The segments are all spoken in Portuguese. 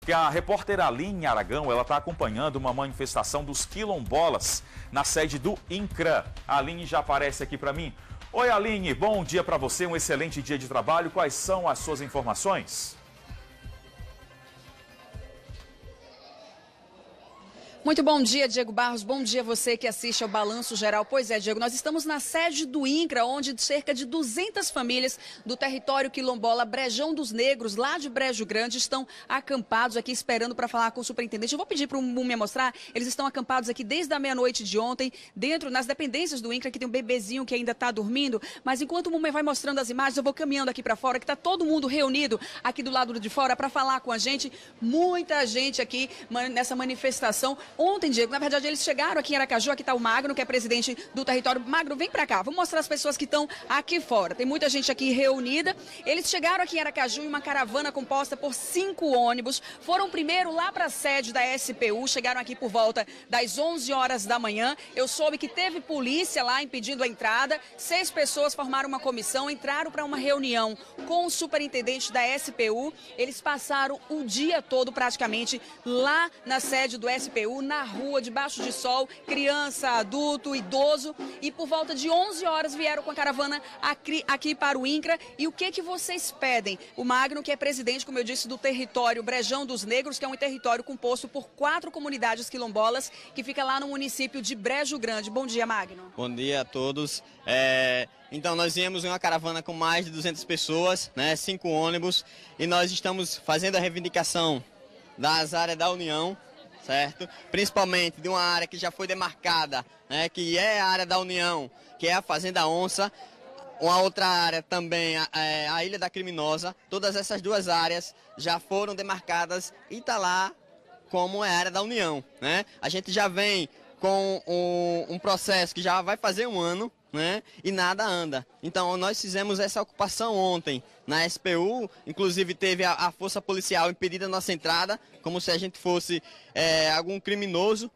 Que a repórter Aline Aragão, ela está acompanhando uma manifestação dos quilombolas na sede do INCRA. A Aline já aparece aqui para mim. Oi, Aline, bom dia para você, um excelente dia de trabalho. Quais são as suas informações? Muito bom dia, Diego Barros. Bom dia você que assiste ao Balanço Geral. Pois é, Diego, nós estamos na sede do INCRA, onde cerca de 200 famílias do território quilombola Brejão dos Negros, lá de Brejo Grande, estão acampados aqui esperando para falar com o superintendente. Eu vou pedir para o Múmia mostrar. Eles estão acampados aqui desde a meia-noite de ontem, dentro, nas dependências do INCRA, que tem um bebezinho que ainda está dormindo. Mas enquanto o Múmia vai mostrando as imagens, eu vou caminhando aqui para fora, que está todo mundo reunido aqui do lado de fora para falar com a gente. Muita gente aqui nessa manifestação. Ontem, Diego, na verdade, eles chegaram aqui em Aracaju, aqui está o Magno, que é presidente do território. Magno, vem para cá, vamos mostrar as pessoas que estão aqui fora. Tem muita gente aqui reunida. Eles chegaram aqui em Aracaju em uma caravana composta por 5 ônibus. Foram primeiro lá para a sede da SPU, chegaram aqui por volta das 11 horas da manhã. Eu soube que teve polícia lá impedindo a entrada. 6 pessoas formaram uma comissão, entraram para uma reunião com o superintendente da SPU. Eles passaram o dia todo praticamente lá na sede do SPU, na rua, debaixo de sol, criança, adulto, idoso, e por volta de 11 horas vieram com a caravana aqui para o INCRA. E o que vocês pedem? O Magno, que é presidente, como eu disse, do território Brejão dos Negros, que é um território composto por 4 comunidades quilombolas, que fica lá no município de Brejo Grande. Bom dia, Magno. Bom dia a todos. Então, nós viemos em uma caravana com mais de 200 pessoas, 5 ônibus, e nós estamos fazendo a reivindicação das áreas da União, certo? Principalmente de uma área que já foi demarcada, que é a área da União, que é a Fazenda Onça. Uma outra área também, a Ilha da Criminosa. Todas essas 2 áreas já foram demarcadas e está lá como é a área da União, A gente já vem com um processo que já vai fazer 1 ano, e nada anda. Então nós fizemos essa ocupação ontem na SPU, inclusive teve a força policial impedindo a nossa entrada, como se a gente fosse algum criminoso,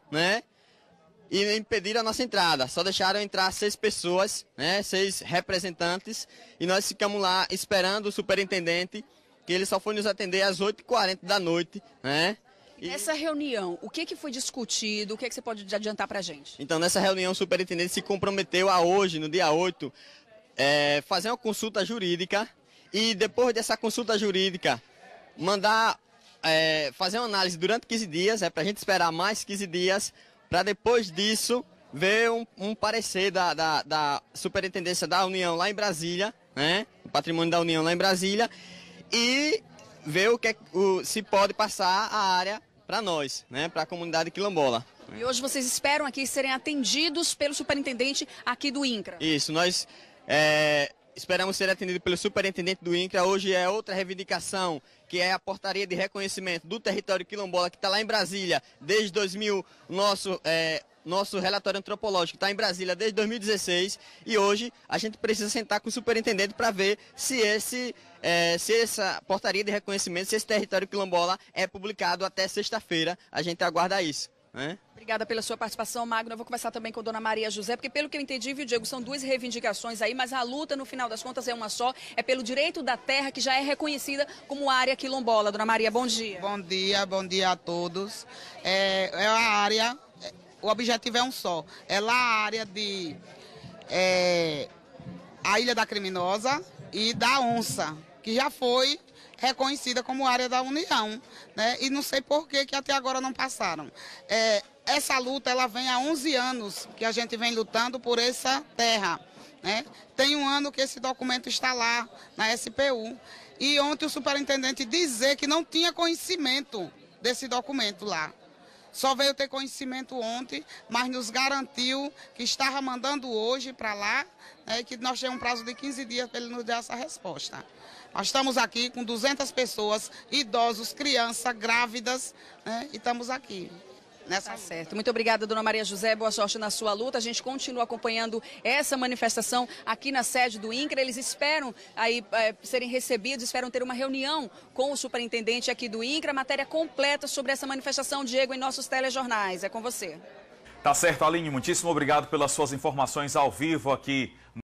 e impediram a nossa entrada. Só deixaram entrar 6 pessoas, 6 representantes, e nós ficamos lá esperando o superintendente, que ele só foi nos atender às 8h40 da noite, Nessa reunião, o que foi discutido? O que você pode adiantar para a gente? Então, nessa reunião, o superintendente se comprometeu a hoje, no dia 8, fazer uma consulta jurídica e, depois dessa consulta jurídica, mandar fazer uma análise durante 15 dias, para a gente esperar mais 15 dias, para depois disso ver um parecer da Superintendência da União lá em Brasília, o Patrimônio da União lá em Brasília, e ver se pode passar a área para nós, para a comunidade quilombola. E hoje vocês esperam aqui serem atendidos pelo superintendente aqui do INCRA? Isso, nós esperamos ser atendidos pelo superintendente do INCRA. Hoje é outra reivindicação, que é a portaria de reconhecimento do território quilombola, que está lá em Brasília desde 2000, nosso relatório antropológico está em Brasília desde 2016, e hoje a gente precisa sentar com o superintendente para ver se essa portaria de reconhecimento, se esse território quilombola é publicado até sexta-feira. A gente aguarda isso. Obrigada pela sua participação, Magno. Eu vou conversar também com a dona Maria José, porque pelo que eu entendi, viu, Diego, são 2 reivindicações aí, mas a luta, no final das contas, é uma só. É pelo direito da terra, que já é reconhecida como área quilombola. Dona Maria, bom dia. Bom dia a todos. É a área, o objetivo é um só. É lá a área de a Ilha da Criminosa e da Onça, que já foi reconhecida como área da União, E não sei por que até agora não passaram. Essa luta, ela vem há 11 anos que a gente vem lutando por essa terra, Tem 1 ano que esse documento está lá na SPU, e ontem o superintendente dizer que não tinha conhecimento desse documento lá. Só veio ter conhecimento ontem, mas nos garantiu que estava mandando hoje para lá, e que nós temos um prazo de 15 dias para ele nos dar essa resposta. Nós estamos aqui com 200 pessoas, idosos, crianças, grávidas, e estamos aqui. Tá certo. Muito obrigada, dona Maria José. Boa sorte na sua luta. A gente continua acompanhando essa manifestação aqui na sede do INCRA. Eles esperam aí serem recebidos, esperam ter uma reunião com o superintendente aqui do INCRA. Matéria completa sobre essa manifestação, Diego, em nossos telejornais. É com você. Tá certo, Aline. Muitíssimo obrigado pelas suas informações ao vivo aqui